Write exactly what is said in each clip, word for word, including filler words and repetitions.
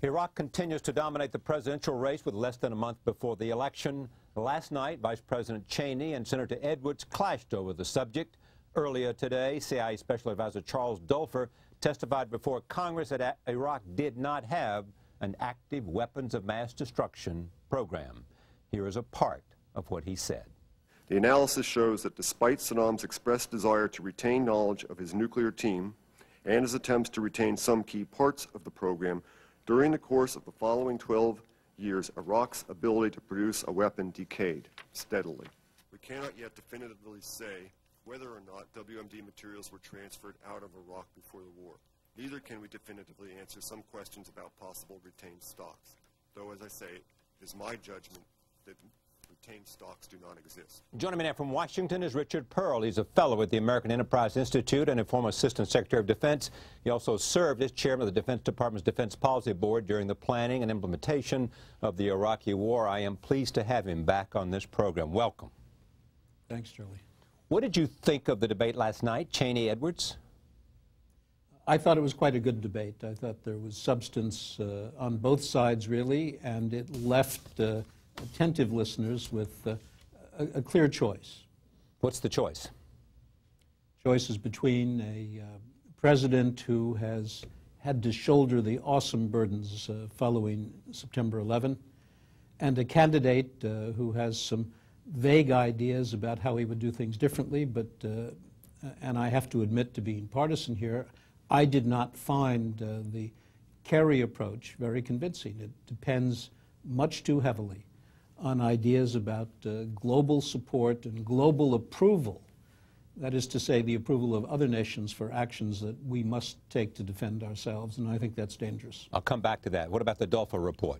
Iraq continues to dominate the presidential race with less than a month before the election. Last night, Vice President Cheney and Senator Edwards clashed over the subject. Earlier today, C I A Special Advisor Charles DUELFER testified before Congress that Iraq did not have an active weapons of mass destruction program. Here is a part of what he said. The analysis shows that despite Saddam's expressed desire to retain knowledge of his nuclear team and his attempts to retain some key parts of the program, during the course of the following twelve years, Iraq's ability to produce a weapon decayed steadily. We cannot yet definitively say whether or not W M D materials were transferred out of Iraq before the war. Neither can we definitively answer some questions about possible retained stocks, though, as I say, it is my judgment that retained stocks do not exist. Joining me now from Washington is Richard Perle. He's a fellow at the American Enterprise Institute and a former Assistant Secretary of Defense. He also served as chairman of the Defense Department's Defense Policy Board during the planning and implementation of the Iraqi war. I am pleased to have him back on this program. Welcome. Thanks, Charlie. What did you think of the debate last night, Cheney-Edwards? I thought it was quite a good debate. I thought there was substance uh, on both sides, really, and it left uh, attentive listeners with uh, a, a clear choice. What's the choice? Choice is between a uh, president who has had to shoulder the awesome burdens uh, following September eleventh and a candidate uh, who has some vague ideas about how he would do things differently, but, uh, and I have to admit to being partisan here, I did not find uh, the Kerry approach very convincing. It depends much too heavily on ideas about uh, global support and global approval. That is to say, the approval of other nations for actions that we must take to defend ourselves, and I think that's dangerous. I'll come back to that. What about the DUELFER report?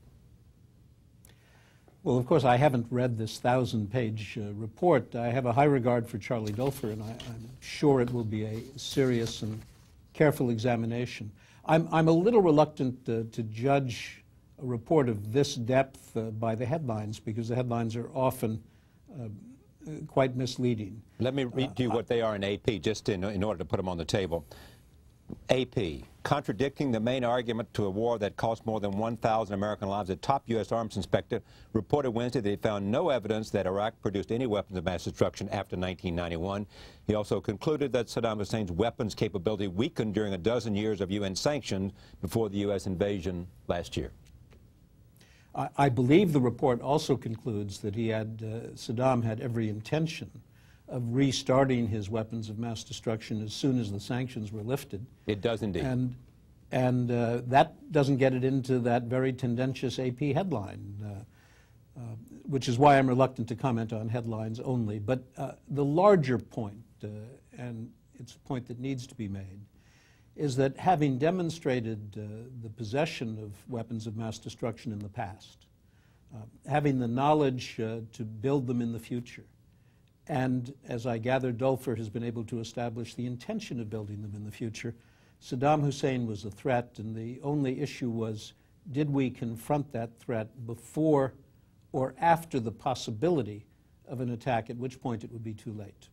Well, of course, I haven't read this thousand-page uh, report. I have a high regard for Charlie DUELFER, and I, I'm sure it will be a serious and careful examination. I'm, I'm a little reluctant uh, to judge a report of this depth uh, by the headlines, because the headlines are often uh, quite misleading. Let me read to you uh, what they are in A P, just in, in order to put them on the table. A P, contradicting the main argument to a war that cost more than one thousand American lives, a top U S arms inspector reported Wednesday that he found no evidence that Iraq produced any weapons of mass destruction after nineteen ninety-one. He also concluded that Saddam Hussein's weapons capability weakened during a dozen years of U N sanctions before the U S invasion last year. I, I believe the report also concludes that he had, uh, Saddam had every intention of restarting his weapons of mass destruction as soon as the sanctions were lifted. It does indeed. And, and uh, that doesn't get it into that very tendentious A P headline, uh, uh, which is why I'm reluctant to comment on headlines only. But uh, the larger point, uh, and it's a point that needs to be made, is that having demonstrated uh, the possession of weapons of mass destruction in the past, uh, having the knowledge uh, to build them in the future, and, as I gather, DUELFER has been able to establish the intention of building them in the future. Saddam Hussein was a threat, and the only issue was, did we confront that threat before or after the possibility of an attack, at which point it would be too late?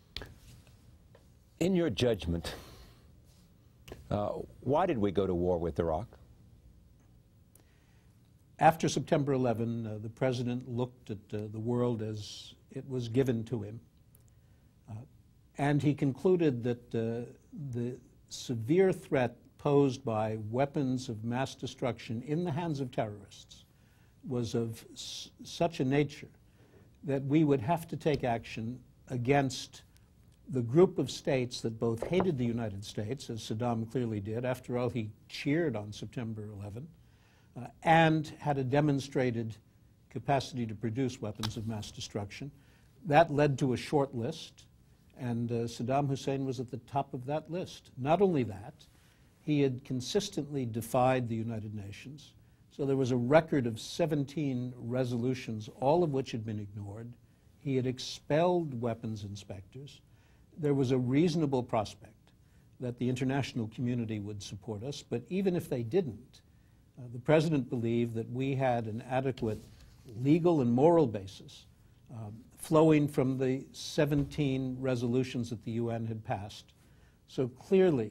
In your judgment, uh, why did we go to war with Iraq? After September eleventh, uh, the president looked at uh, the world as it was given to him. Uh, and he concluded that uh, the severe threat posed by weapons of mass destruction in the hands of terrorists was of s such a nature that we would have to take action against the group of states that both hated the United States, as Saddam clearly did. After all, he cheered on September eleventh, uh, and had a demonstrated capacity to produce weapons of mass destruction. That led to a short list, and uh, Saddam Hussein was at the top of that list. Not only that, he had consistently defied the United Nations, so there was a record of seventeen resolutions, all of which had been ignored. He had expelled weapons inspectors. There was a reasonable prospect that the international community would support us, but even if they didn't, uh, the president believed that we had an adequate legal and moral basis um, flowing from the seventeen resolutions that the U N had passed. So clearly,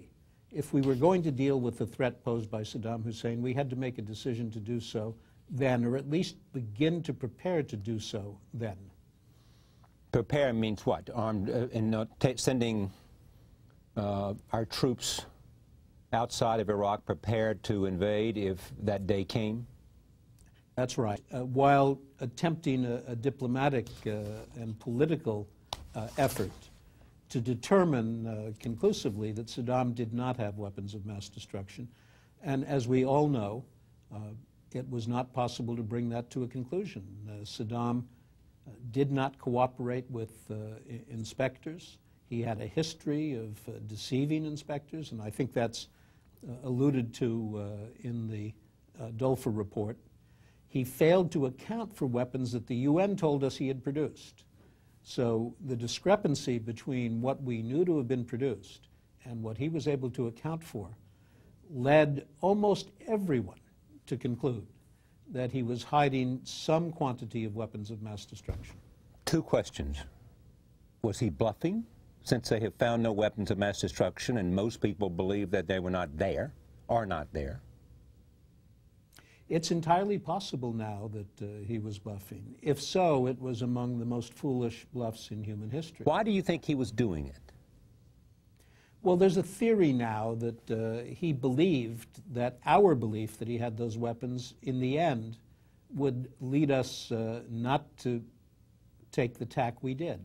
if we were going to deal with the threat posed by Saddam Hussein, we had to make a decision to do so then, or at least begin to prepare to do so then. Prepare means what? Armed, uh, in uh, sending uh, our troops outside of Iraq prepared to invade if that day came? That's right. Uh, while attempting a, a diplomatic uh, and political uh, effort to determine uh, conclusively that Saddam did not have weapons of mass destruction, and as we all know, uh, it was not possible to bring that to a conclusion. Uh, Saddam uh, did not cooperate with uh, inspectors. He had a history of uh, deceiving inspectors, and I think that's uh, alluded to uh, in the uh, DUELFER report. He failed to account for weapons that the U N told us he had produced. So the discrepancy between what we knew to have been produced and what he was able to account for led almost everyone to conclude that he was hiding some quantity of weapons of mass destruction. Two questions. Was he bluffing, since they have found no weapons of mass destruction and most people believe that they were not there, are not there? It's entirely possible now that uh, he was bluffing. If so, it was among the most foolish bluffs in human history. Why do you think he was doing it? Well, there's a theory now that uh, he believed that our belief that he had those weapons in the end would lead us uh, not to take the tack we did.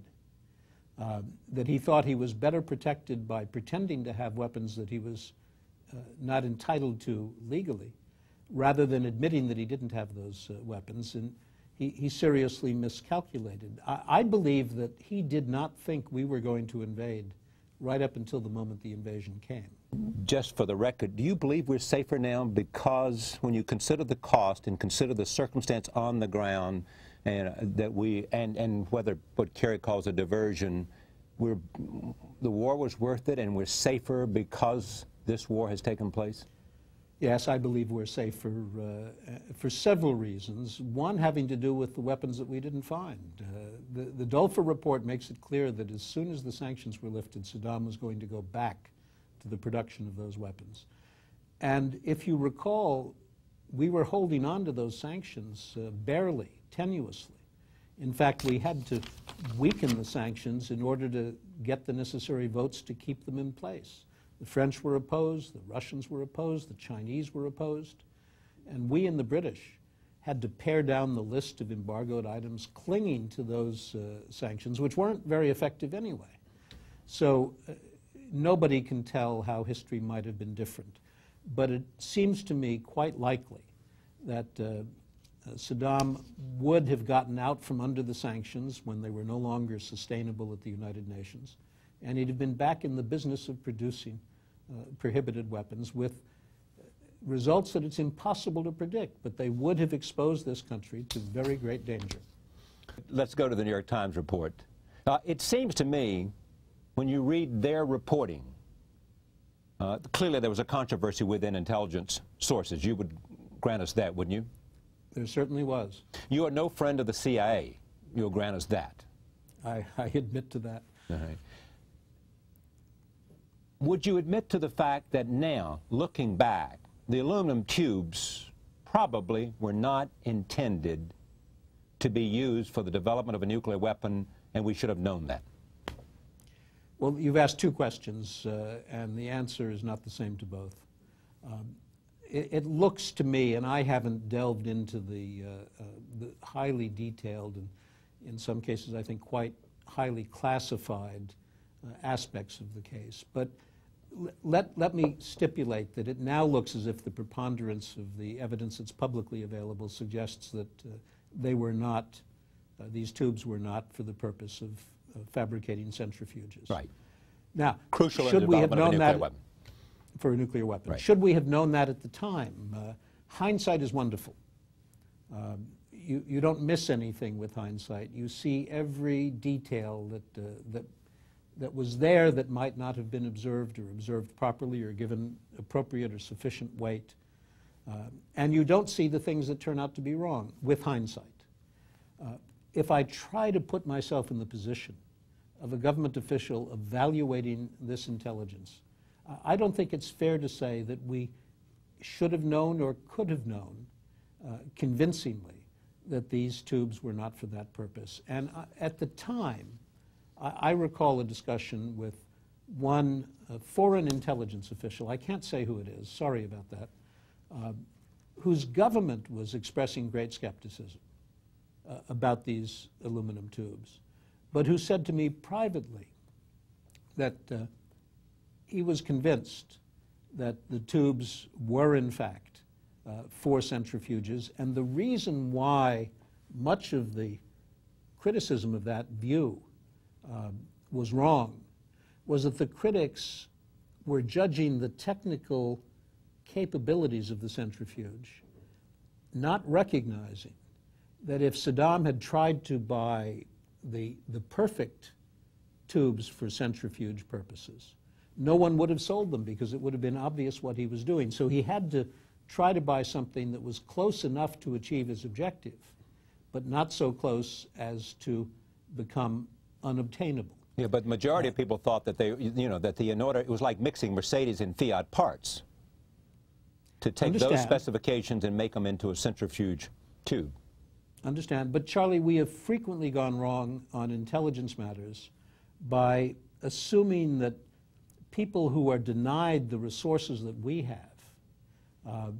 Uh, that he thought he was better protected by pretending to have weapons that he was uh, not entitled to legally, rather than admitting that he didn't have those uh, weapons, and he, he seriously miscalculated. I, I believe that he did not think we were going to invade right up until the moment the invasion came. Just for the record, do you believe we're safer now because when you consider the cost and consider the circumstance on the ground and uh, that we, and, and whether what Kerry calls a diversion, we're, the war was worth it and we're safer because this war has taken place? Yes, I believe we're safer uh, for several reasons. One having to do with the weapons that we didn't find. Uh, the, the DUELFER report makes it clear that as soon as the sanctions were lifted, Saddam was going to go back to the production of those weapons. And if you recall, we were holding on to those sanctions uh, barely, tenuously. In fact, we had to weaken the sanctions in order to get the necessary votes to keep them in place. The French were opposed, the Russians were opposed, the Chinese were opposed, and we and the British had to pare down the list of embargoed items clinging to those uh, sanctions, which weren't very effective anyway. So uh, nobody can tell how history might have been different, but it seems to me quite likely that uh, uh, Saddam would have gotten out from under the sanctions when they were no longer sustainable at the United Nations, and he'd have been back in the business of producing Uh, prohibited weapons with results that it's impossible to predict, but they would have exposed this country to very great danger. Let's go to the New York Times report. Uh, it seems to me, when you read their reporting, uh, clearly there was a controversy within intelligence sources. You would grant us that, wouldn't you? There certainly was. You are no friend of the C I A. You'll grant us that. I, I admit to that. All right. Would you admit to the fact that now, looking back, the aluminum tubes probably were not intended to be used for the development of a nuclear weapon, and we should have known that? Well, you've asked two questions, uh, and the answer is not the same to both. Um, it, it looks to me, and I haven't delved into the, uh, uh, the highly detailed and, in some cases, I think quite highly classified uh, aspects of the case, but Let, let me stipulate that it now looks as if the preponderance of the evidence that's publicly available suggests that uh, they were not, uh, these tubes were not for the purpose of uh, fabricating centrifuges. Right. Now, Crucial should we have known that weapon. for a nuclear weapon? Right. Should we have known that at the time? Uh, hindsight is wonderful. Um, you, you don't miss anything with hindsight. You see every detail that, uh, that that was there that might not have been observed or observed properly or given appropriate or sufficient weight. Uh, and you don't see the things that turn out to be wrong with hindsight. Uh, if I try to put myself in the position of a government official evaluating this intelligence, Uh, I don't think it's fair to say that we should have known or could have known uh, convincingly that these tubes were not for that purpose. And uh, at the time, I, I recall a discussion with one uh, foreign intelligence official, I can't say who it is, sorry about that, uh, whose government was expressing great skepticism uh, about these aluminum tubes, but who said to me privately that uh, he was convinced that the tubes were in fact uh, for centrifuges, and the reason why much of the criticism of that view uh, was wrong was that the critics were judging the technical capabilities of the centrifuge, not recognizing that if Saddam had tried to buy the, the perfect tubes for centrifuge purposes, no one would have sold them because it would have been obvious what he was doing. So he had to try to buy something that was close enough to achieve his objective, but not so close as to become unobtainable. Yeah, but the majority of people thought that they, you know, that the in order, it was like mixing Mercedes and Fiat parts, to take Understand. those specifications and make them into a centrifuge tube. Understand. But Charlie, we have frequently gone wrong on intelligence matters by assuming that people who are denied the resources that we have uh,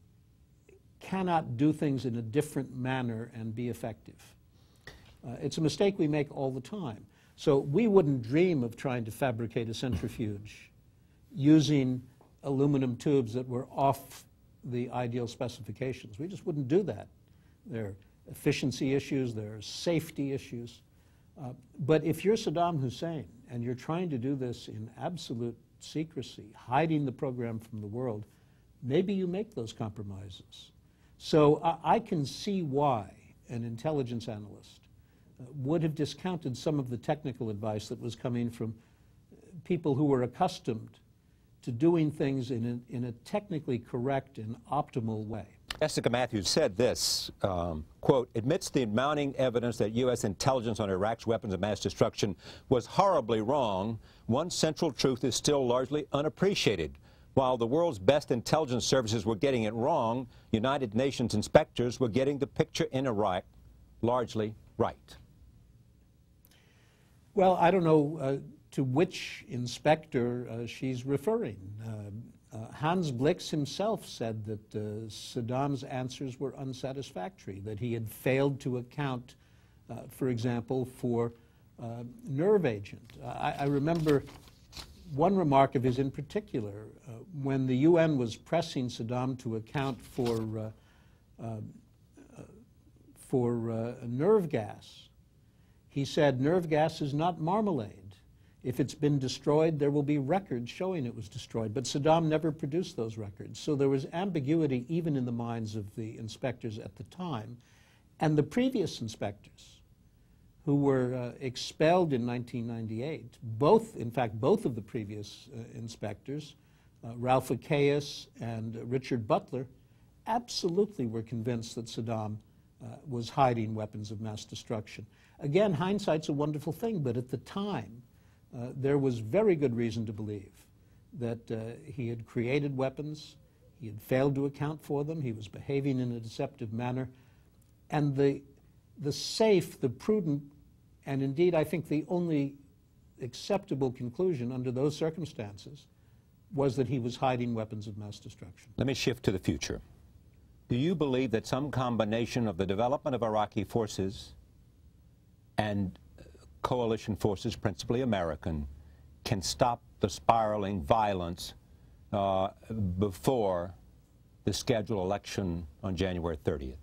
cannot do things in a different manner and be effective. Uh, it's a mistake we make all the time. So we wouldn't dream of trying to fabricate a centrifuge using aluminum tubes that were off the ideal specifications. We just wouldn't do that. There are efficiency issues, there are safety issues. Uh, but if you're Saddam Hussein and you're trying to do this in absolute secrecy, hiding the program from the world, maybe you make those compromises. So I, I can see why an intelligence analyst uh, would have discounted some of the technical advice that was coming from people who were accustomed to doing things in a, in a technically correct and optimal way. Jessica Matthews said this, um, quote, amidst the mounting evidence that U S intelligence on Iraq's weapons of mass destruction was horribly wrong, one central truth is still largely unappreciated. While the world's best intelligence services were getting it wrong, United Nations inspectors were getting the picture in Iraq largely right. Well, I don't know uh, to which inspector uh, she's referring. Uh, Uh, Hans Blix himself said that uh, Saddam's answers were unsatisfactory, that he had failed to account, uh, for example, for uh, nerve agent. I, I remember one remark of his in particular, uh, when the U N was pressing Saddam to account for, uh, uh, uh, for uh, nerve gas. He said, nerve gas is not marmalade. If it's been destroyed, there will be records showing it was destroyed. But Saddam never produced those records. So there was ambiguity even in the minds of the inspectors at the time. And the previous inspectors, who were uh, expelled in nineteen ninety-eight, both, in fact, both of the previous uh, inspectors, uh, Ralph Akeas and uh, Richard Butler, absolutely were convinced that Saddam uh, was hiding weapons of mass destruction. Again, hindsight's a wonderful thing, but at the time, Uh, there was very good reason to believe that uh, he had created weapons, he had failed to account for them, he was behaving in a deceptive manner, and the, the safe, the prudent, and indeed I think the only acceptable conclusion under those circumstances was that he was hiding weapons of mass destruction. Let me shift to the future. Do you believe that some combination of the development of Iraqi forces and coalition forces, principally American, can stop the spiraling violence uh, before the scheduled election on January thirtieth?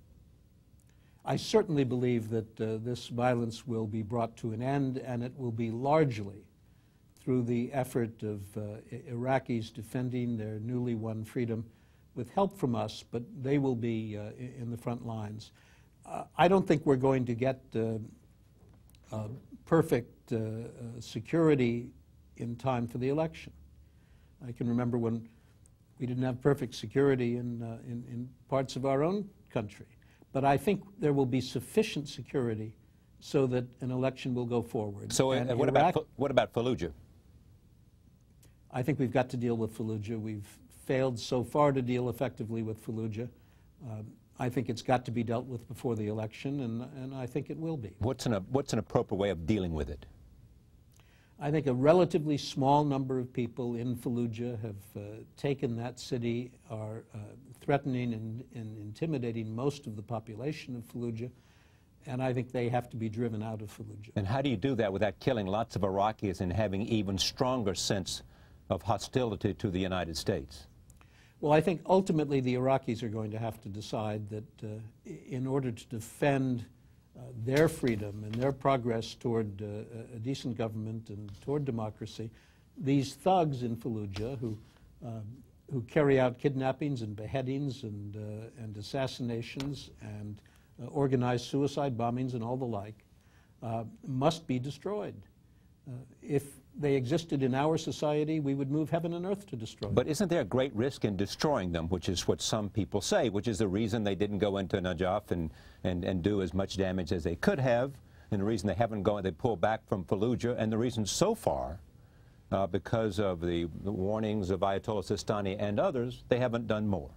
I certainly believe that uh, this violence will be brought to an end, and it will be largely through the effort of uh, Iraqis defending their newly won freedom with help from us, but they will be uh, in the front lines. Uh, I don't think we're going to get uh, Uh, perfect uh, uh, security in time for the election. I can remember when we didn't have perfect security in, uh, in, in parts of our own country. But I think there will be sufficient security so that an election will go forward. So uh, what, about, what about Fallujah? I think we've got to deal with Fallujah. We've failed so far to deal effectively with Fallujah. Uh, I think it's got to be dealt with before the election, and, and I think it will be. What's an, what's an appropriate way of dealing with it? I think a relatively small number of people in Fallujah have uh, taken that city, are uh, threatening and, and intimidating most of the population of Fallujah, and I think they have to be driven out of Fallujah. And how do you do that without killing lots of Iraqis and having even stronger sense of hostility to the United States? Well, I think ultimately the Iraqis are going to have to decide that uh, in order to defend uh, their freedom and their progress toward uh, a decent government and toward democracy, these thugs in Fallujah who, um, who carry out kidnappings and beheadings and, uh, and assassinations and uh, organized suicide bombings and all the like uh, must be destroyed. Uh, if they existed in our society, we would move heaven and earth to destroy them. But isn't there a great risk in destroying them, which is what some people say, which is the reason they didn't go into Najaf and, and, and do as much damage as they could have, and the reason they haven't gone, they pulled back from Fallujah, and the reason so far, uh, because of the, the warnings of Ayatollah Sistani and others, they haven't done more.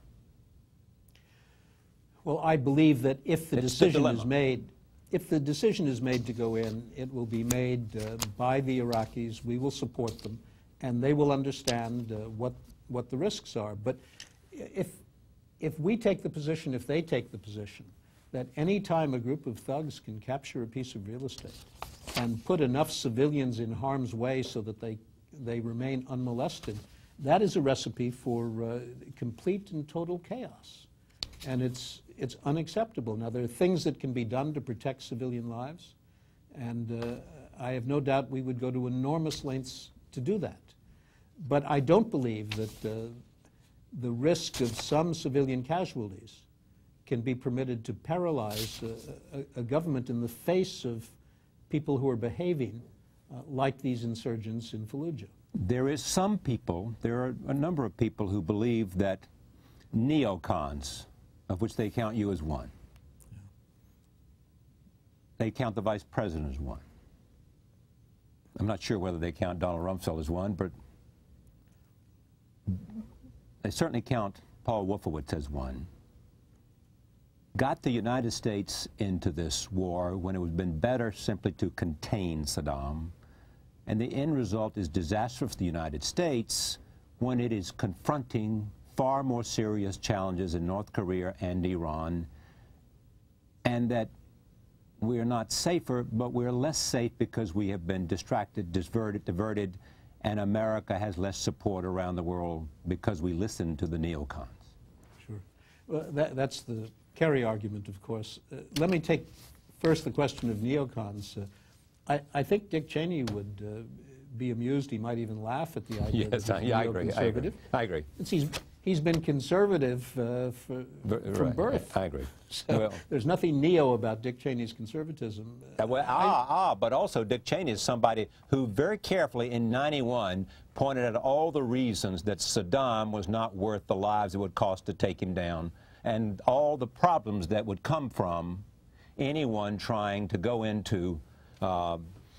Well, I believe that if the It's decision the is made, if the decision is made to go in, it will be made uh, by the Iraqis. We will support them, and they will understand uh, what what the risks are. But if if we take the position, if they take the position, that any time a group of thugs can capture a piece of real estate and put enough civilians in harm's way so that they they remain unmolested, that is a recipe for uh, complete and total chaos, and it's. It's unacceptable. Now, there are things that can be done to protect civilian lives, and uh, I have no doubt we would go to enormous lengths to do that. But I don't believe that uh, the risk of some civilian casualties can be permitted to paralyze uh, a, a government in the face of people who are behaving uh, like these insurgents in Fallujah. There is some people, there are a number of people who believe that neocons, of which they count you as one. Yeah. They count the vice president as one. I'm not sure whether they count Donald Rumsfeld as one, but they certainly count Paul Wolfowitz as one. Got the United States into this war when it would have been better simply to contain Saddam, and the end result is disastrous for the United States when it is confronting far more serious challenges in North Korea and Iran, and that we're not safer, but we're less safe because we have been distracted, diverted, diverted, and America has less support around the world because we listen to the neocons. Sure. Well, that, that's the Kerry argument, of course. Uh, let me take first the question of neocons. Uh, I, I think Dick Cheney would uh, be amused. He might even laugh at the idea yes, that he's yeah, I agree. I agree. I agree. It's, he's, he's been conservative uh, for, from right. birth. I agree. So well, there's nothing neo about Dick Cheney's conservatism. Uh, well, ah, ah, but also Dick Cheney is somebody who very carefully in ninety-one pointed out all the reasons that Saddam was not worth the lives it would cost to take him down, and all the problems that would come from anyone trying to go into uh,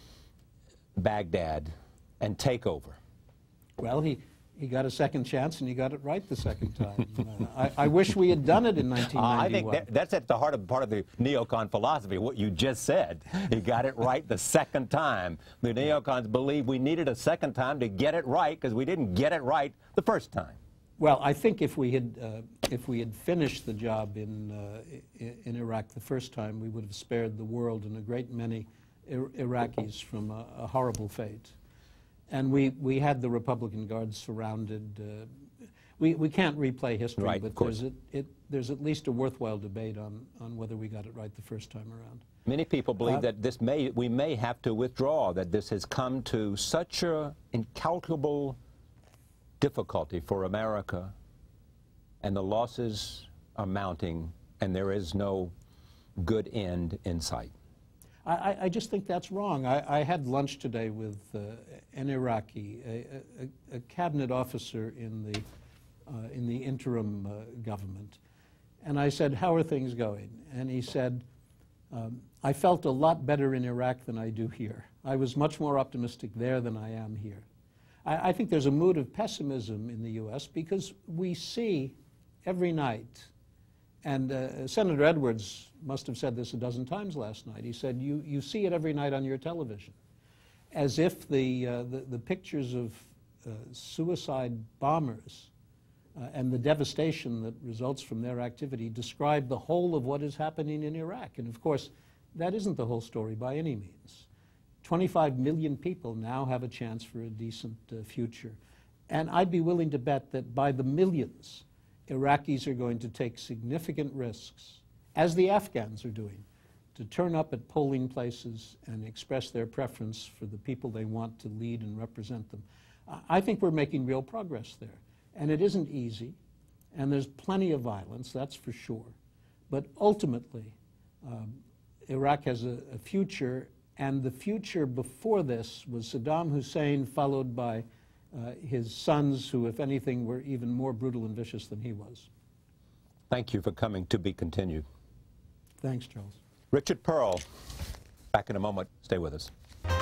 Baghdad and take over. Well, he, he got a second chance, and he got it right the second time. uh, I, I wish we had done it in nineteen ninety-one. Uh, I think that, that's at the heart of part of the neocon philosophy, what you just said. He got it right the second time. The neocons believe we needed a second time to get it right because we didn't get it right the first time. Well, I think if we had uh, if we had finished the job in uh, in Iraq the first time, we would have spared the world and a great many Ir Iraqis from a, a horrible fate. And we we had the Republican Guards surrounded. Uh, we we can't replay history, right, but there's a, it there's at least a worthwhile debate on on whether we got it right the first time around. Many people believe uh, that this may we may have to withdraw. That this has come to such a incalculable difficulty for America, and the losses are mounting, and there is no good end in sight. I, I just think that's wrong. I, I had lunch today with uh, an Iraqi, a, a, a cabinet officer in the, uh, in the interim uh, government, and I said, "How are things going?" And he said, um, "I felt a lot better in Iraq than I do here. I was much more optimistic there than I am here." I, I think there's a mood of pessimism in the U S because we see every night, and uh, Senator Edwards must have said this a dozen times last night. He said, you, you see it every night on your television, as if the, uh, the, the pictures of uh, suicide bombers uh, and the devastation that results from their activity describe the whole of what is happening in Iraq. And of course, that isn't the whole story by any means. twenty-five million people now have a chance for a decent uh, future. And I'd be willing to bet that by the millions, Iraqis are going to take significant risks, as the Afghans are doing, to turn up at polling places and express their preference for the people they want to lead and represent them. I think we're making real progress there. And it isn't easy, and there's plenty of violence, that's for sure. But ultimately, um, Iraq has a, a future, and the future before this was Saddam Hussein, followed by uh, his sons, who, if anything, were even more brutal and vicious than he was. Thank you for coming. To be continued. Thanks, Charles. Richard Perle, back in a moment. Stay with us.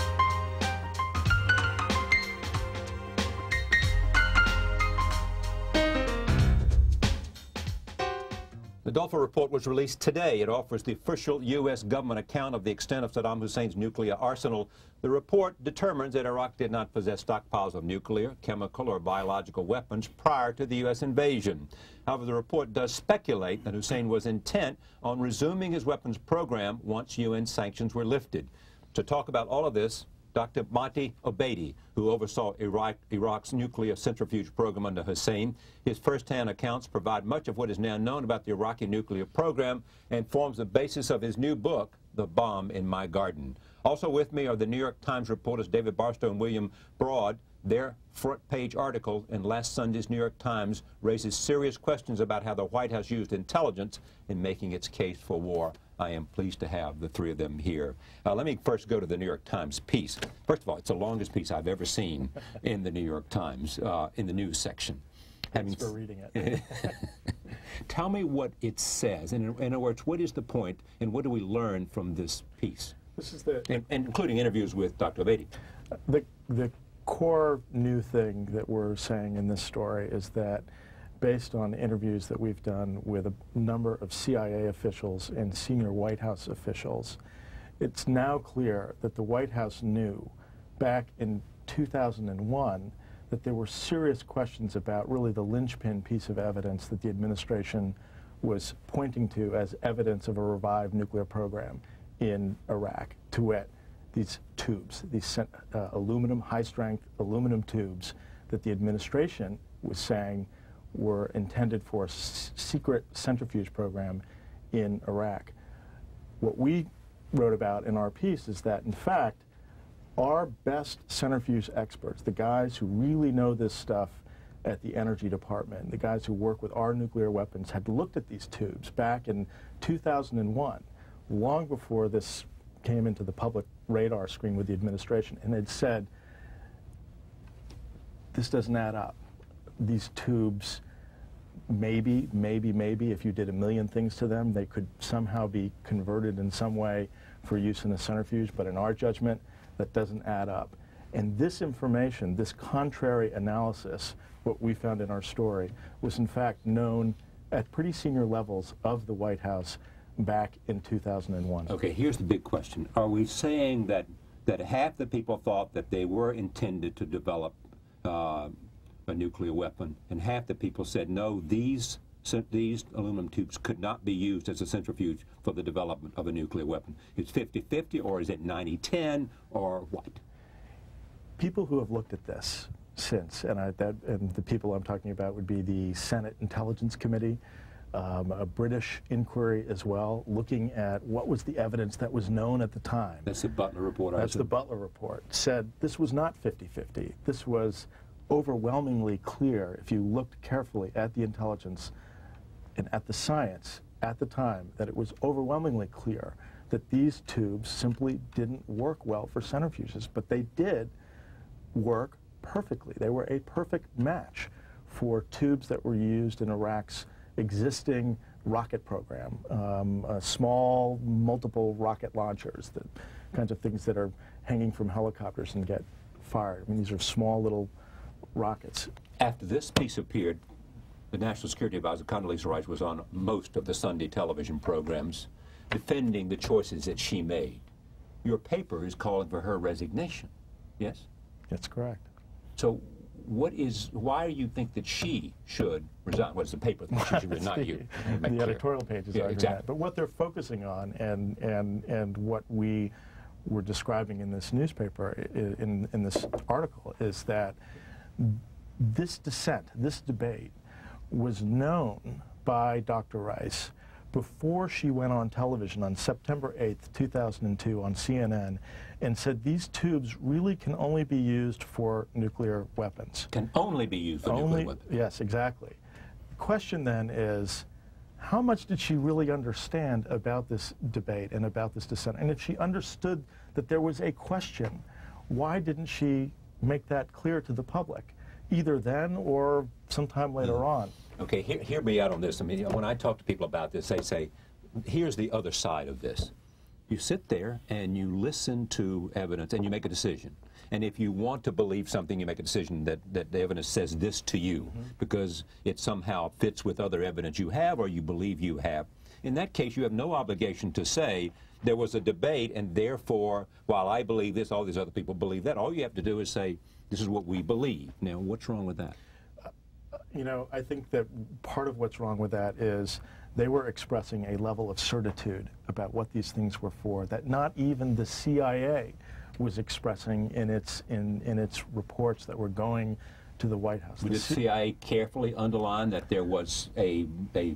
The DUELFER report was released today. It offers the official U S government account of the extent of Saddam Hussein's nuclear arsenal. The report determines that Iraq did not possess stockpiles of nuclear, chemical, or biological weapons prior to the U S invasion. However, the report does speculate that Hussein was intent on resuming his weapons program once U N sanctions were lifted. To talk about all of this, Doctor Mahdi Obeidi, who oversaw Iraq, Iraq's nuclear centrifuge program under Hussein. His first-hand accounts provide much of what is now known about the Iraqi nuclear program and forms the basis of his new book, The Bomb in My Garden. Also with me are the New York Times reporters David Barstow and William Broad. Their front-page article in last Sunday's New York Times raises serious questions about how the White House used intelligence in making its case for war. I am pleased to have the three of them here. Uh, let me first go to the New York Times piece. First of all, it's the longest piece I've ever seen in the New York Times, uh, in the news section. Thanks for reading it. Tell me what it says. In, in other words, what is the point, and what do we learn from this piece? This is the, and, and including interviews with Doctor Obeidi. The, the core new thing that we're saying in this story is that, based on interviews that we've done with a number of C I A officials and senior White House officials, it's now clear that the White House knew back in two thousand one that there were serious questions about really the linchpin piece of evidence that the administration was pointing to as evidence of a revived nuclear program in Iraq, to wit, these tubes, these uh, aluminum, high-strength aluminum tubes that the administration was saying were intended for a s secret centrifuge program in Iraq. What we wrote about in our piece is that, in fact, our best centrifuge experts, the guys who really know this stuff at the Energy Department, the guys who work with our nuclear weapons, had looked at these tubes back in two thousand one, long before this came into the public radar screen with the administration, and had said, this doesn't add up. These tubes, maybe, maybe, maybe, if you did a million things to them, they could somehow be converted in some way for use in a centrifuge, but in our judgment, that doesn't add up. And this information, this contrary analysis, what we found in our story, was in fact known at pretty senior levels of the White House back in two thousand one. Okay, here's the big question. Are we saying that, that half the people thought that they were intended to develop uh, a nuclear weapon, and half the people said, no, these, these aluminum tubes could not be used as a centrifuge for the development of a nuclear weapon? It's fifty fifty, or is it ninety ten, or what? People who have looked at this since, and, I, that, and the people I'm talking about would be the Senate Intelligence Committee, um, a British inquiry as well, looking at what was the evidence that was known at the time. That's the Butler report. That's the Butler report. Said this was not fifty fifty. This was overwhelmingly clear, if you looked carefully at the intelligence and at the science at the time, that it was overwhelmingly clear that these tubes simply didn't work well for centrifuges, but they did work perfectly. They were a perfect match for tubes that were used in Iraq's existing rocket program, um, uh, small multiple rocket launchers, the kinds of things that are hanging from helicopters and get fired. I mean, these are small little rockets. After this piece appeared, the National Security Advisor, Condoleezza Rice, was on most of the Sunday television programs defending the choices that she made. Your paper is calling for her resignation, yes? That's correct. So what is, why do you think that she should resign? What is the paper think she should resign? Not you. The clear. editorial pages Yeah, are exactly. that. But what they're focusing on and, and, and what we were describing in this newspaper, in, in this article, is that this dissent, this debate, was known by Doctor Rice before she went on television on September eighth, two thousand two on C N N and said these tubes really can only be used for nuclear weapons. Can only be used for only, nuclear weapons. Yes, exactly. The question then is, how much did she really understand about this debate and about this dissent? And if she understood that there was a question, why didn't she make that clear to the public, either then or sometime later mm. on? Okay, hear, hear me out on this. I mean, when I talk to people about this, they say, here's the other side of this. You sit there and you listen to evidence and you make a decision. And if you want to believe something, you make a decision that, that the evidence says this to you mm-hmm. because it somehow fits with other evidence you have or you believe you have. In that case, you have no obligation to say there was a debate and therefore, while I believe this, all these other people believe that. All you have to do is say, this is what we believe. Now, what's wrong with that? You know, I think that part of what's wrong with that is they were expressing a level of certitude about what these things were for that not even the C I A was expressing in its in in its reports that were going to the White House. Did the C I A carefully underline that there was a a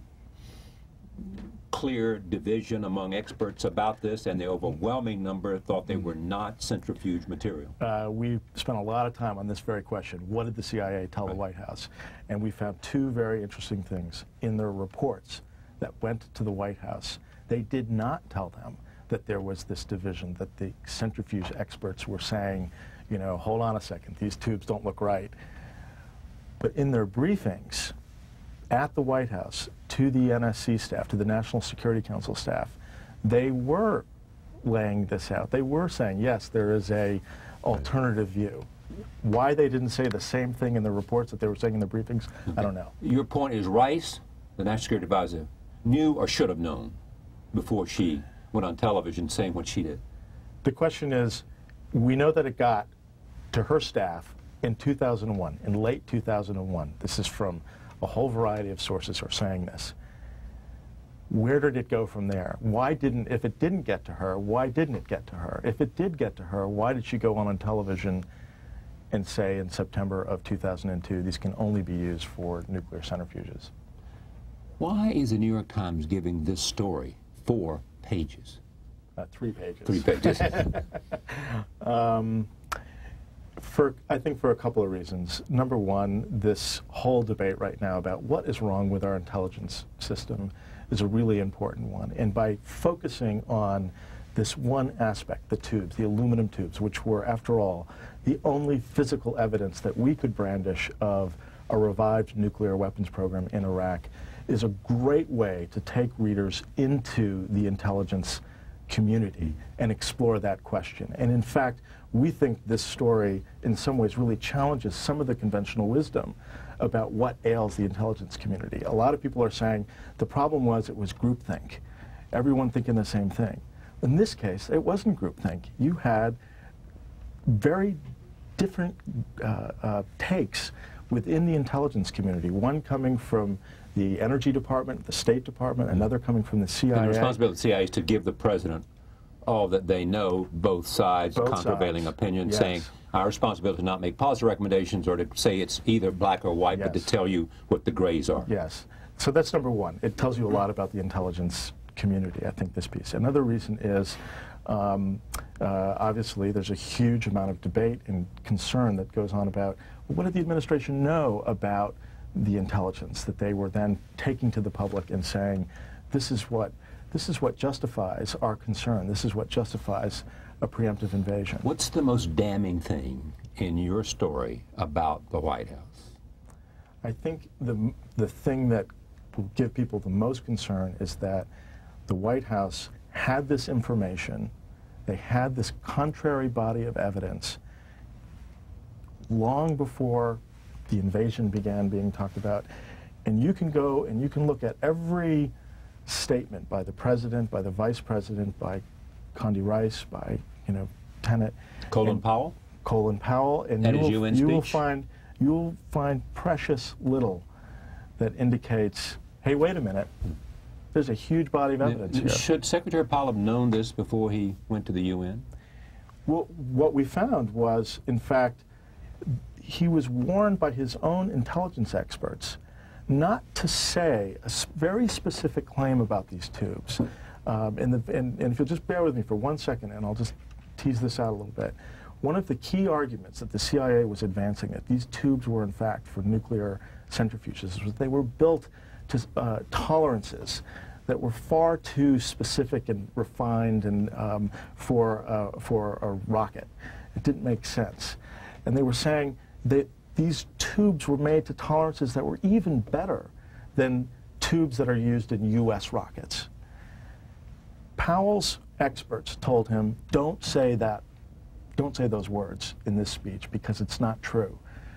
clear division among experts about this, and the overwhelming number thought they were not centrifuge material? Uh, we spent a lot of time on this very question. What did the C I A tell right. the White House? And we found two very interesting things in their reports that went to the White House. They did not tell them that there was this division, that the centrifuge experts were saying, you know, hold on a second, these tubes don't look right. But in their briefings at the White House, to the N S C staff, to the National Security Council staff, they were laying this out. They were saying, yes, there is a alternative view. Why they didn't say the same thing in the reports that they were saying in the briefings, I don't know. Your point is Rice, the National Security Advisor, knew or should have known before she went on television saying what she did? The question is, we know that it got to her staff in two thousand one, in late two thousand one. This is from a whole variety of sources are saying this. Where did it go from there? Why didn't, if it didn't get to her, why didn't it get to her? If it did get to her, why did she go on on television and say in September of two thousand two, these can only be used for nuclear centrifuges? Why is the New York Times giving this story four pages? Uh, three pages. Three pages. um, For, I think for a couple of reasons. Number one, this whole debate right now about what is wrong with our intelligence system is a really important one. And by focusing on this one aspect, the tubes, the aluminum tubes, which were, after all, the only physical evidence that we could brandish of a revived nuclear weapons program in Iraq, is a great way to take readers into the intelligence community and explore that question. And in fact, we think this story in some ways really challenges some of the conventional wisdom about what ails the intelligence community. A lot of people are saying the problem was it was groupthink, everyone thinking the same thing. In this case, it wasn't groupthink. You had very different uh, uh, takes within the intelligence community, one coming from the Energy Department, the State Department, another coming from the C I A. And the responsibility of the C I A is to give the president all that they know, both sides, both contravailing sides. opinions, Yes. saying our responsibility is to not make policy recommendations or to say it's either black or white, Yes. but to tell you what the grays are. Yes. So that's number one. It tells you a lot about the intelligence community, I think, this piece. Another reason is, um, uh, obviously, there's a huge amount of debate and concern that goes on about, well, what did the administration know about the intelligence that they were then taking to the public and saying, this is what this is what justifies our concern. This is what justifies a preemptive invasion. What's the most damning thing in your story about the White House? I think the the thing that will give people the most concern is that the White House had this information, they had this contrary body of evidence long before the invasion began being talked about. And you can go and you can look at every statement by the president, by the vice president, by Condi Rice, by, you know, Tenet. Colin Powell? Colin Powell. And At you his will, U N you will speech? find, you'll find precious little that indicates, hey, wait a minute, there's a huge body of evidence here. Should Secretary Powell have known this before he went to the U N? Well, what we found was, in fact, he was warned by his own intelligence experts not to say a very specific claim about these tubes. Um, and, the, and, and if you'll just bear with me for one second, and I'll just tease this out a little bit. One of the key arguments that the C I A was advancing, that these tubes were in fact for nuclear centrifuges, was they were built to uh, tolerances that were far too specific and refined and um, for, uh, for a rocket. It didn't make sense. And they were saying that these tubes were made to tolerances that were even better than tubes that are used in U S rockets. Powell's experts told him, don't say that, don't say those words in this speech because it's not true.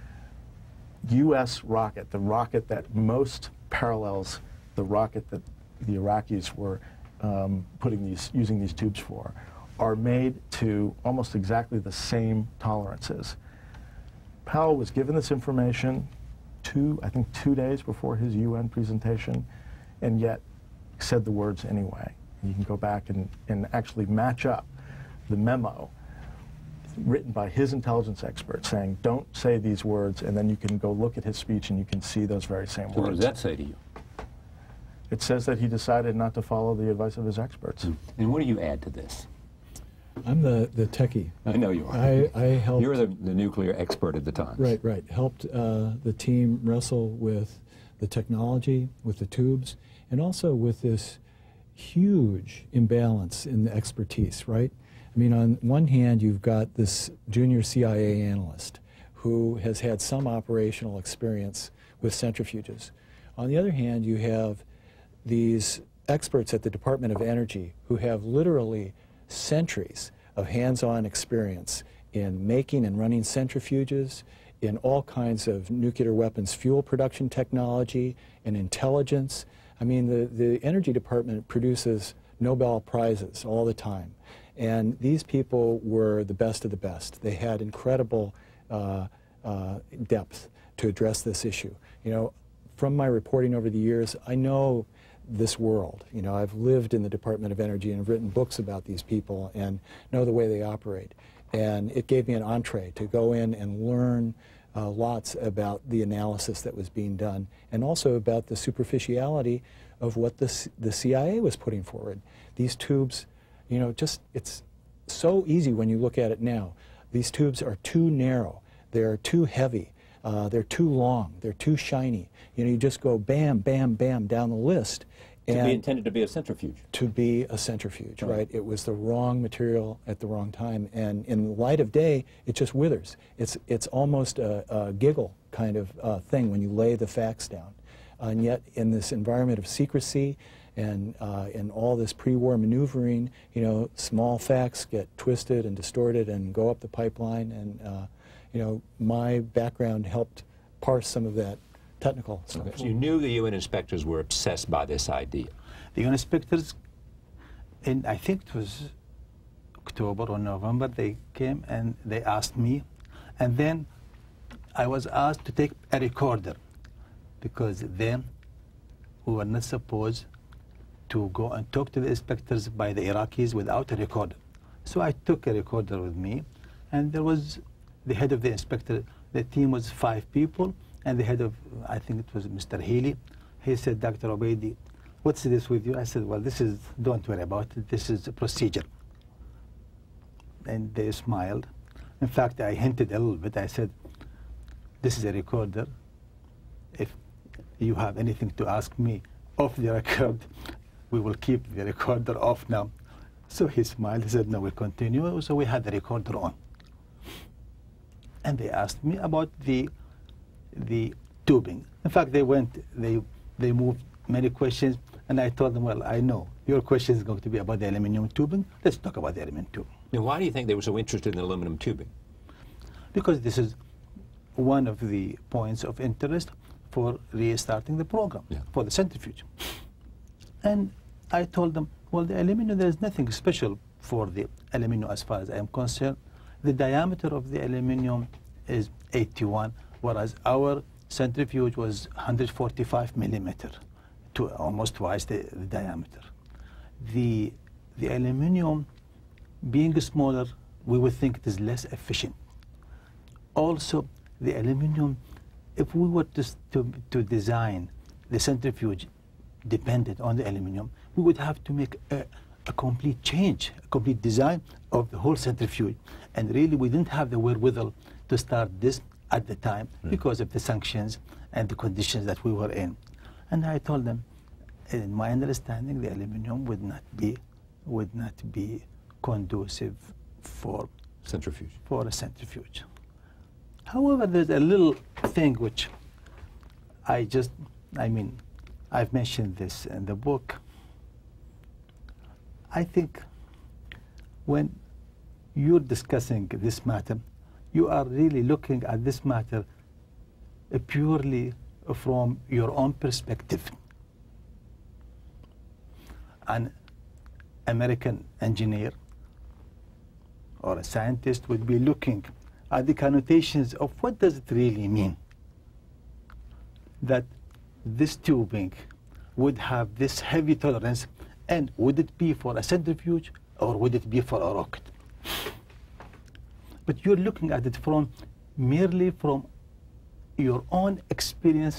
U S rocket, the rocket that most parallels the rocket that the Iraqis were um, putting these, using these tubes for, are made to almost exactly the same tolerances. Powell was given this information two, I think two days before his U N presentation, and yet said the words anyway. You can go back and, and actually match up the memo written by his intelligence experts saying, don't say these words, and then you can go look at his speech and you can see those very same So words. what does that say to you? It says that he decided not to follow the advice of his experts. Mm. And what do you add to this? I'm the, the techie. I know you are. I, I helped... You're the, the nuclear expert at the time. Right, right. Helped uh, the team wrestle with the technology, with the tubes, and also with this huge imbalance in the expertise, right? I mean, on one hand, you've got this junior C I A analyst who has had some operational experience with centrifuges. On the other hand, you have these experts at the Department of Energy who have literally centuries of hands-on experience in making and running centrifuges, in all kinds of nuclear weapons fuel production technology, in intelligence. I mean, the, the Energy Department produces Nobel Prizes all the time. And these people were the best of the best. They had incredible uh, uh, depth to address this issue. You know, from my reporting over the years, I know this world. You know, I've lived in the Department of Energy and have written books about these people and know the way they operate. And it gave me an entree to go in and learn uh, lots about the analysis that was being done and also about the superficiality of what the, the C I A was putting forward. These tubes, you know, just, it's so easy when you look at it now. These tubes are too narrow. They're too heavy. Uh, they're too long. They're too shiny. You know, you just go bam, bam, bam down the list. To be intended to be a centrifuge. To be a centrifuge, right. right? It was the wrong material at the wrong time. And in the light of day, it just withers. It's, it's almost a, a giggle kind of uh, thing when you lay the facts down. Uh, and yet, in this environment of secrecy and uh, in all this pre-war maneuvering, you know, small facts get twisted and distorted and go up the pipeline. And, uh, you know, my background helped parse some of that technical stuff. Okay. So you knew the U N inspectors were obsessed by this idea. The U N inspectors, in, I think it was October or November, they came and they asked me. And then I was asked to take a recorder because then we were not supposed to go and talk to the inspectors by the Iraqis without a recorder. So I took a recorder with me, and there was the head of the inspector. The team was five people, and the head of, I think it was Mister Healy. He said, Doctor Obeidi, what's this with you? I said, well, this is, don't worry about it. This is a procedure. And they smiled. In fact, I hinted a little bit. I said, this is a recorder. If you have anything to ask me off the record, we will keep the recorder off now. So he smiled. He said, no, we'll continue. So we had the recorder on. And they asked me about the the tubing. In fact, they went, they, they moved many questions, and I told them, well, I know your question is going to be about the aluminum tubing. Let's talk about the aluminum tubing. Now, why do you think they were so interested in aluminum tubing? Because this is one of the points of interest for restarting the program, yeah. for the centrifuge. And I told them, well, the aluminum, there's nothing special for the aluminum as far as I am concerned. The diameter of the aluminum is eighty-one, whereas our centrifuge was one hundred forty-five millimeter, to almost twice the, the diameter. The, the aluminum, being smaller, we would think it is less efficient. Also, the aluminum, if we were to, to, to design the centrifuge dependent on the aluminum, we would have to make a, a complete change, a complete design of the whole centrifuge. And really, we didn't have the wherewithal to start this at the time mm. because of the sanctions and the conditions that we were in. And I told them, in my understanding, the aluminum would not be, would not be conducive for centrifuge. For a centrifuge. However, there's a little thing which I just, I mean, I've mentioned this in the book. I think when you're discussing this matter, you are really looking at this matter uh, purely from your own perspective. An American engineer or a scientist would be looking at the connotations of what does it really mean that this tubing would have this heavy tolerance, and would it be for a centrifuge or would it be for a rocket? But you're looking at it from merely from your own experience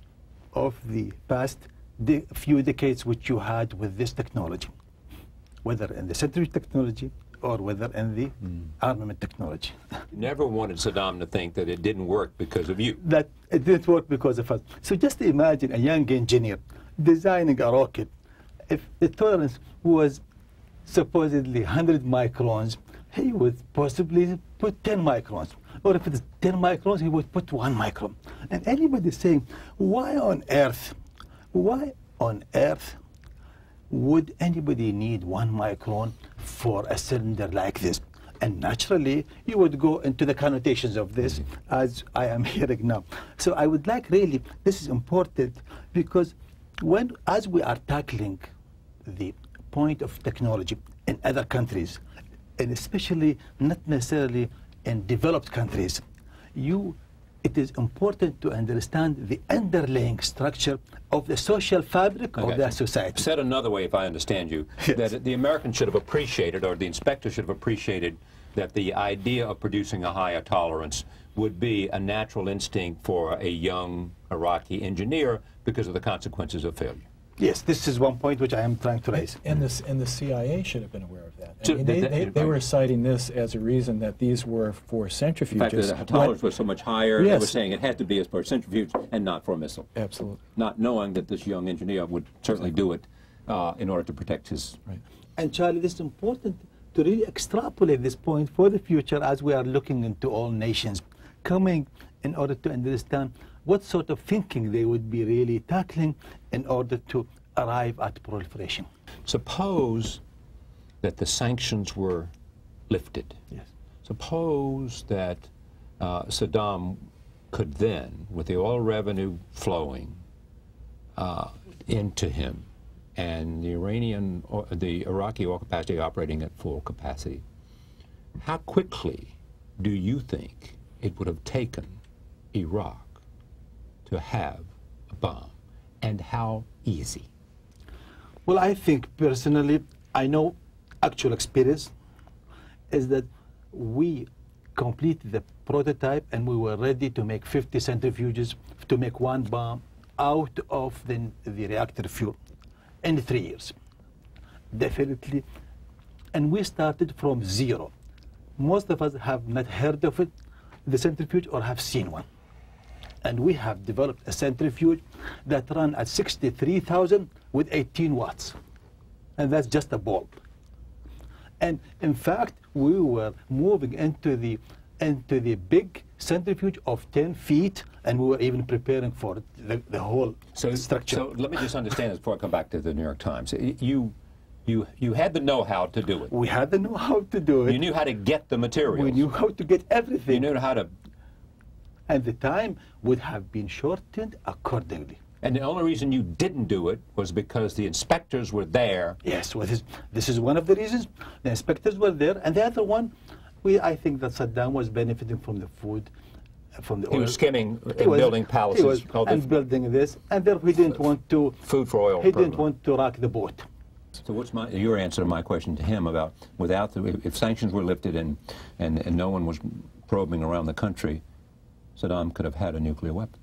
of the past de few decades which you had with this technology, whether in the centrifuge technology or whether in the mm. armament technology. Never wanted Saddam to think that it didn't work because of you. That it didn't work because of us. So just imagine a young engineer designing a rocket. If the tolerance was supposedly one hundred microns, he would possibly put ten microns. Or if it's ten microns, he would put one micron. And anybody saying, why on earth, why on earth would anybody need one micron for a cylinder like this? And naturally, you would go into the connotations of this mm-hmm. as I am hearing now. So I would like really, this is important because when, as we are tackling the point of technology in other countries, and especially not necessarily in developed countries, you, it is important to understand the underlying structure of the social fabric of that society. Said another way, if I understand you, yes. that the Americans should have appreciated, or the inspector should have appreciated, that the idea of producing a higher tolerance would be a natural instinct for a young Iraqi engineer because of the consequences of failure. Yes, this is one point which I am trying to raise. And, this, and the C I A should have been aware of that. I So mean, they, that, they, they were citing this as a reason that these were for centrifuges. In fact, the tolerance was so much higher, yes. they were saying it had to be as for a centrifuge and not for a missile. Absolutely. Not knowing that this young engineer would certainly exactly. do it uh, in order to protect his... Right. And Charlie, this is important to really extrapolate this point for the future as we are looking into all nations coming in order to understand what sort of thinking they would be really tackling in order to arrive at proliferation. Suppose that the sanctions were lifted. Yes. Suppose that uh, Saddam could then, with the oil revenue flowing uh, into him, and the Iranian, or the Iraqi oil capacity operating at full capacity, how quickly do you think it would have taken Iraq to have a bomb, and how easy? Well, I think personally, I know actual experience is that we completed the prototype and we were ready to make fifty centrifuges to make one bomb out of the, the reactor fuel in three years. Definitely. And we started from zero. Most of us have not heard of it, the centrifuge, or have seen one. And we have developed a centrifuge that runs at sixty-three thousand with eighteen watts. And that's just a bulb. And in fact, we were moving into the, into the big centrifuge of ten feet, and we were even preparing for the, the whole so, structure. So let me just understand this before I come back to the New York Times. You, you, you had the know-how to do it. We had the know-how to do it. You knew how to get the materials. We knew how to get everything. You knew how to and the time would have been shortened accordingly. And the only reason you didn't do it was because the inspectors were there. Yes, well, this, this is one of the reasons. The inspectors were there, and the other one, we, I think that Saddam was benefiting from the food, from the He oil. was skimming He and was- building palaces. He was, all the and building this, and therefore he didn't want to. food for oil. He program. didn't want to rock the boat. So what's my, your answer to my question to him about without the, if, if sanctions were lifted and, and, and no one was probing around the country, Saddam could have had a nuclear weapon.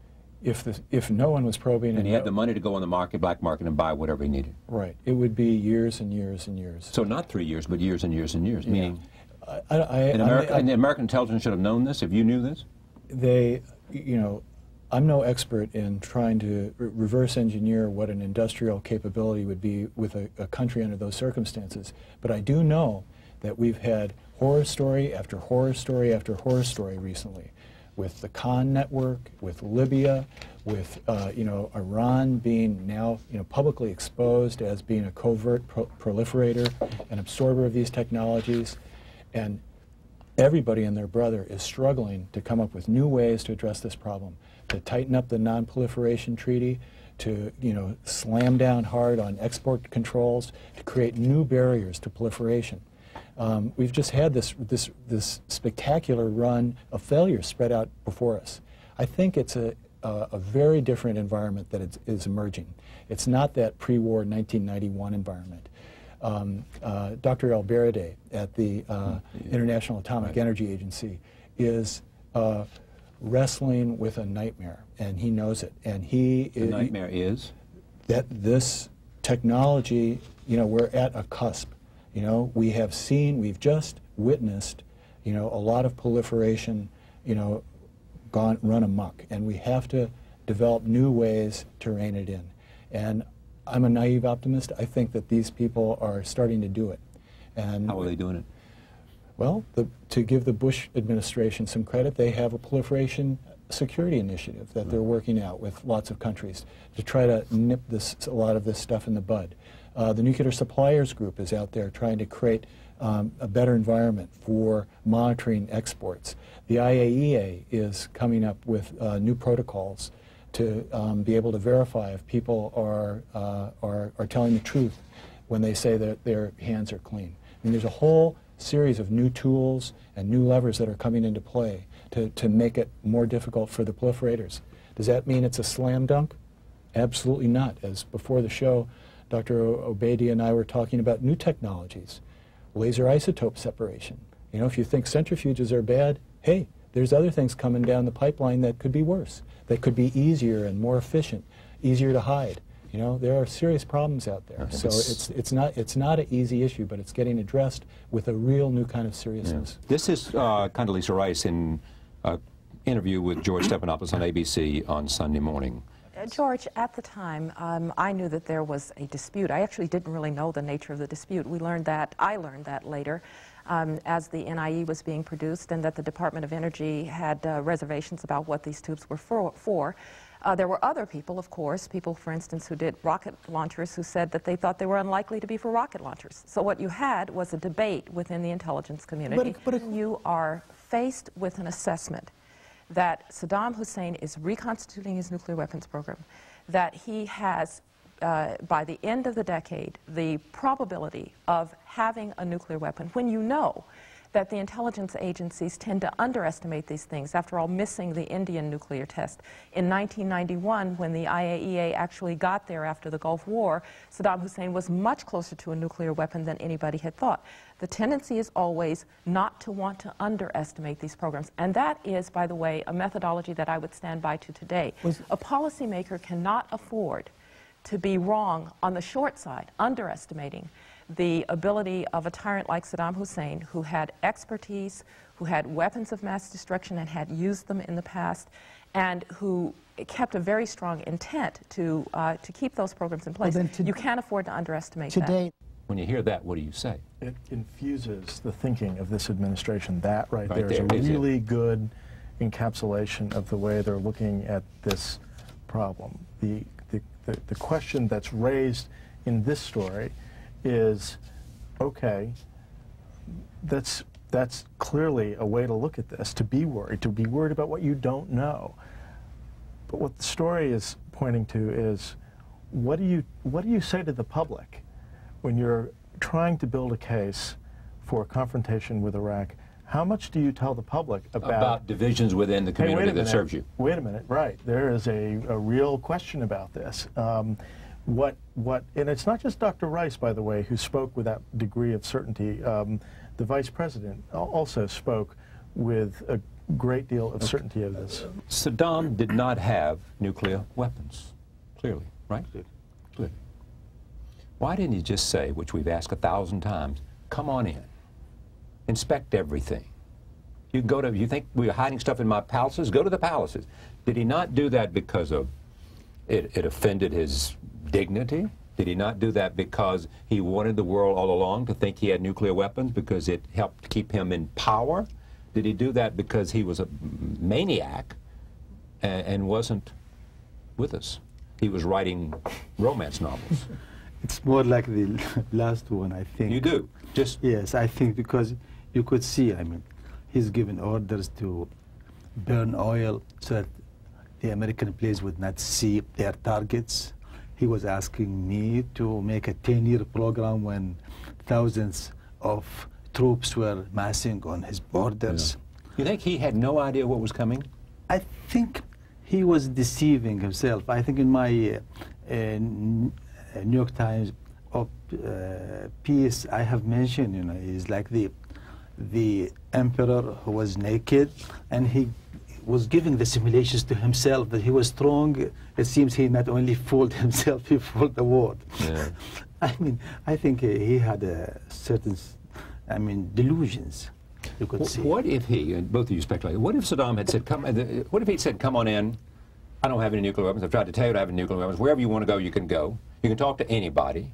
If, the, if no one was probing... And he no, had the money to go on the market, black market, and buy whatever he needed. Right. It would be years and years and years. So not three years, but years and years and years, Yeah. meaning... I, I, I, And, I'm- America, I- and the American intelligence should have known this, if you knew this? they, you know, I'm no expert in trying to re reverse engineer what an industrial capability would be with a, a country under those circumstances, but I do know that we've had horror story after horror story after horror story recently, with the Khan network, with Libya, with uh, you know, Iran being now, you know, publicly exposed as being a covert pro proliferator and absorber of these technologies, and everybody and their brother is struggling to come up with new ways to address this problem, to tighten up the non-proliferation treaty, to, you know, slam down hard on export controls, to create new barriers to proliferation. Um, we've just had this, this, this spectacular run of failures spread out before us. I think it's a, a, a very different environment that is, is emerging. It's not that pre-war nineteen ninety-one environment. Um, uh, Doctor Obeidi at the uh, International Atomic Right. Energy Agency is uh, wrestling with a nightmare, and he knows it. And he The nightmare is? that this technology, you know, we're at a cusp. You know, we have seen, we've just witnessed, you know, a lot of proliferation, you know, gone run amok, and we have to develop new ways to rein it in. And I'm a naive optimist. I think that these people are starting to do it. And How are they doing it? well, the, to give the Bush administration some credit, they have a proliferation security initiative that they're working out with lots of countries to try to nip this, a lot of this stuff in the bud. Uh, the Nuclear Suppliers Group is out there trying to create um, a better environment for monitoring exports. The I A E A is coming up with uh, new protocols to um, be able to verify if people are, uh, are, are telling the truth when they say that their hands are clean. I mean, there's a whole series of new tools and new levers that are coming into play to, to make it more difficult for the proliferators. Does that mean it's a slam dunk? Absolutely not. As before the show, Doctor Obeidi and I were talking about new technologies, laser isotope separation. You know, if you think centrifuges are bad, hey, there's other things coming down the pipeline that could be worse, that could be easier and more efficient, easier to hide. You know, there are serious problems out there. So it's, it's, not, it's not an easy issue, but it's getting addressed with a real new kind of seriousness. Yeah. This is uh, Condoleezza Rice in an interview with George Stephanopoulos on A B C on Sunday morning. Uh, George, at the time, um, I knew that there was a dispute. I actually didn't really know the nature of the dispute. We learned that, I learned that later um, as the N I E was being produced, and that the Department of Energy had uh, reservations about what these tubes were for. for. Uh, there were other people, of course, people, for instance, who did rocket launchers who said that they thought they were unlikely to be for rocket launchers. So what you had was a debate within the intelligence community. But, but you are faced with an assessment that Saddam Hussein is reconstituting his nuclear weapons program, that he has, uh, by the end of the decade, the probability of having a nuclear weapon, when you know that the intelligence agencies tend to underestimate these things, after all, missing the Indian nuclear test. In nineteen ninety-one, when the I A E A actually got there after the Gulf War, Saddam Hussein was much closer to a nuclear weapon than anybody had thought. The tendency is always not to want to underestimate these programs. And that is, by the way, a methodology that I would stand by to today. A policymaker cannot afford to be wrong on the short side, underestimating the ability of a tyrant like Saddam Hussein, who had expertise, who had weapons of mass destruction and had used them in the past, and who kept a very strong intent to, uh, to keep those programs in place. Well, then you can't afford to underestimate today, that. When you hear that, what do you say? It infuses the thinking of this administration. That right, Right there is there, a is it? really good encapsulation of the way they're looking at this problem. The, the, the, the question that's raised in this story is, okay, that's that's clearly a way to look at this, to be worried, to be worried about what you don't know. But what the story is pointing to is, what do you, what do you say to the public when you're trying to build a case for a confrontation with Iraq? How much do you tell the public about, about divisions within the community hey, that serves you? Wait a minute, right. There is a, a real question about this. Um, what, what, and it's not just Doctor Rice, by the way, who spoke with that degree of certainty. Um, the Vice President also spoke with a great deal of certainty of this. Saddam did not have nuclear weapons, clearly, right? Clearly. Why didn't he just say, which we've asked a thousand times, come on in, inspect everything? You can go to, you think we're hiding stuff in my palaces? Go to the palaces. Did he not do that because of, it, it offended his dignity? Did he not do that because he wanted the world all along to think he had nuclear weapons because it helped keep him in power? Did he do that because he was a maniac and, and wasn't with us? He was writing romance novels. It's more like the last one, I think. You do? Just Yes, I think because you could see, I mean, he's given orders to burn oil so that the American players would not see their targets. He was asking me to make a ten-year program when thousands of troops were massing on his borders. Yeah. You think he had no idea what was coming? I think he was deceiving himself. I think in my uh, uh, New York Times op, uh, piece, I have mentioned, you know, he's like the the emperor who was naked, and he was giving the simulations to himself that he was strong. It seems he not only fooled himself, he fooled the world. Yeah. I mean, I think uh, he had a certain, I mean, delusions. You could see. What if he, and both of you speculate, what if Saddam had said, come, what if he said, come on in, I don't have any nuclear weapons, I've tried to tell you I have any nuclear weapons, wherever you want to go, you can go, you can talk to anybody.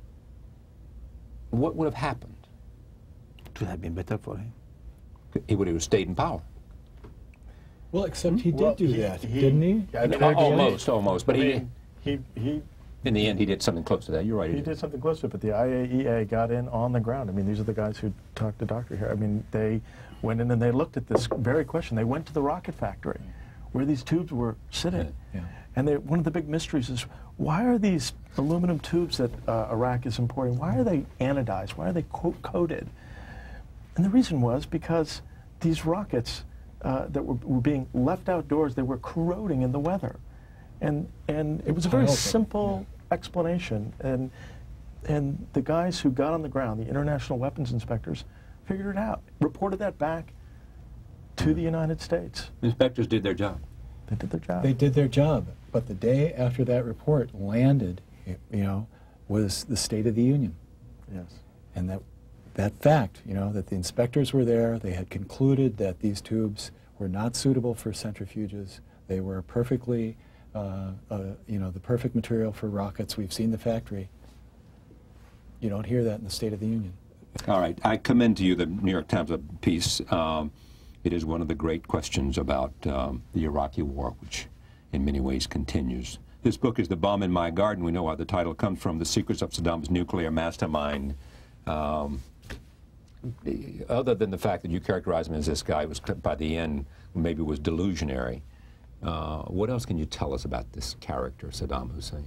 What would have happened? It would have been better for him. He would have stayed in power. Well, except he did well, do he, that, he, didn't he? I mean, almost, almost, but I he, mean, he, he, in the end, he did something close to that. You're right. He, he did. did something close to it, but the I A E A got in on the ground. I mean, these are the guys who talked to Doctor here. I mean, they went in and they looked at this very question. They went to the rocket factory where these tubes were sitting. Yeah. And they, one of the big mysteries is, why are these aluminum tubes that uh, Iraq is importing, why are they anodized? Why are they co coated? And the reason was because these rockets uh, that were, were being left outdoors, they were corroding in the weather. And, and it was a very simple yeah. explanation. And, and the guys who got on the ground, the international weapons inspectors, figured it out, reported that back to the United States. Inspectors did their job. They did their job. They did their job. But the day after that report landed, you know, was the State of the Union. Yes. And that, that fact, you know, that the inspectors were there, they had concluded that these tubes were not suitable for centrifuges. They were perfectly, uh, uh, you know, the perfect material for rockets. We've seen the factory. You don't hear that in the State of the Union. All right. I commend to you the New York Times piece. Um, it is one of the great questions about um, the Iraqi war, which in many ways continues. This book is The Bomb in My Garden. We know where the title comes from, The Secrets of Saddam's Nuclear Mastermind. Um, other than the fact that you characterize him as this guy who was, by the end, maybe was delusionary, uh, what else can you tell us about this character, Saddam Hussein?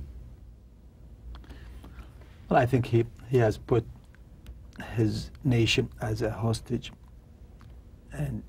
Well, I think he, he has put his nation as a hostage, and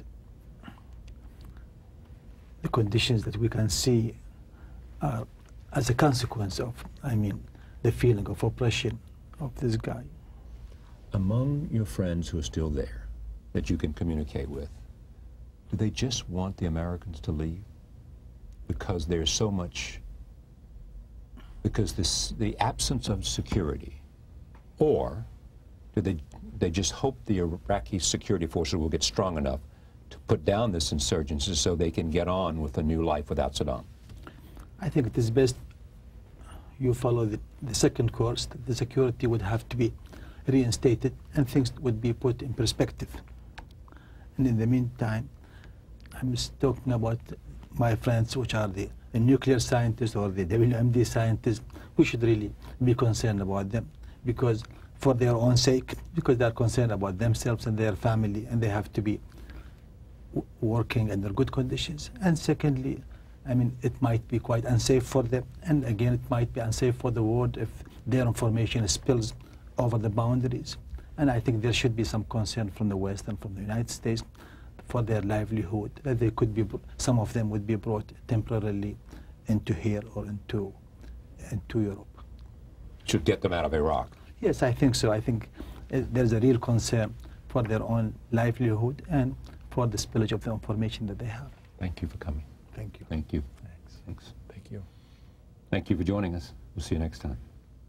the conditions that we can see are as a consequence of, I mean, the feeling of oppression of this guy. Among your friends who are still there, that you can communicate with, do they just want the Americans to leave? Because there's so much, because this, the absence of security, or do they, they just hope the Iraqi security forces will get strong enough to put down this insurgency so they can get on with a new life without Saddam? I think it is best you follow the, the second course, that the security would have to be reinstated and things would be put in perspective. And in the meantime, I'm just talking about my friends, which are the, the nuclear scientists or the W M D scientists. We should really be concerned about them, because for their own sake, because they're concerned about themselves and their family, and they have to be w working under good conditions. And secondly, I mean, it might be quite unsafe for them, and again, it might be unsafe for the world if their information spills over the boundaries. And I think there should be some concern from the West and from the United States for their livelihood, that they could be, some of them would be brought temporarily into here or into, into Europe. Should get them out of Iraq. Yes, I think so. I think uh, there's a real concern for their own livelihood and for the spillage of the information that they have. Thank you for coming. Thank you. Thank you. Thanks. Thanks. Thank you. Thank you for joining us. We'll see you next time.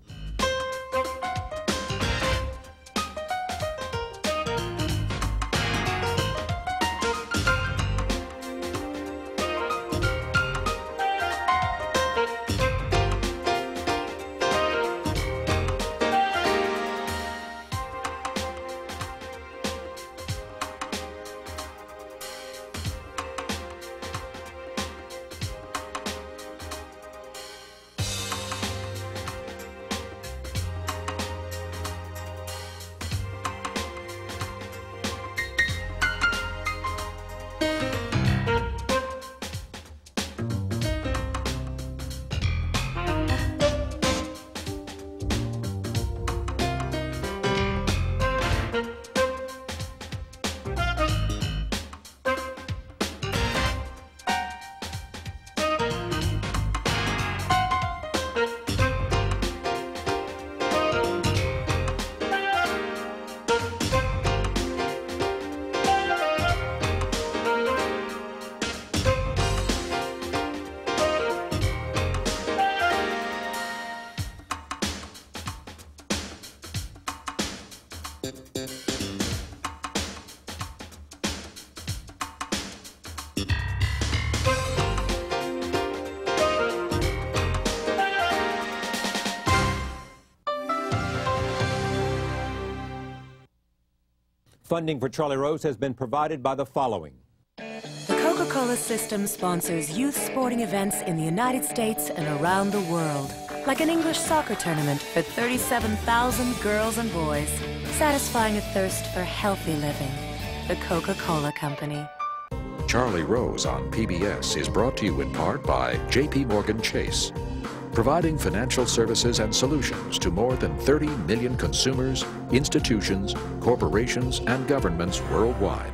Funding for Charlie Rose has been provided by the following. The Coca-Cola system sponsors youth sporting events in the United States and around the world, like an English soccer tournament for thirty-seven thousand girls and boys, satisfying a thirst for healthy living. The Coca-Cola Company. Charlie Rose on P B S is brought to you in part by J P Morgan Chase, providing financial services and solutions to more than thirty million consumers, institutions, corporations, and governments worldwide.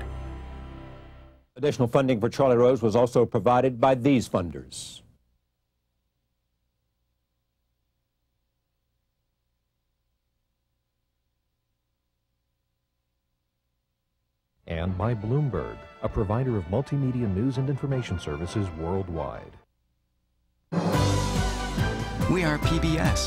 Additional funding for Charlie Rose was also provided by these funders. And by Bloomberg, a provider of multimedia news and information services worldwide. We are P B S.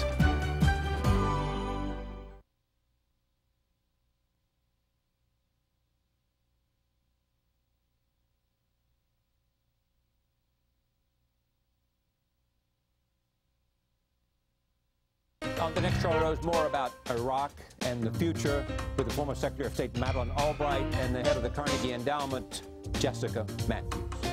On the next Charlie Rose, more about Iraq and the future with the former Secretary of State Madeleine Albright and the head of the Carnegie Endowment, Jessica Matthews.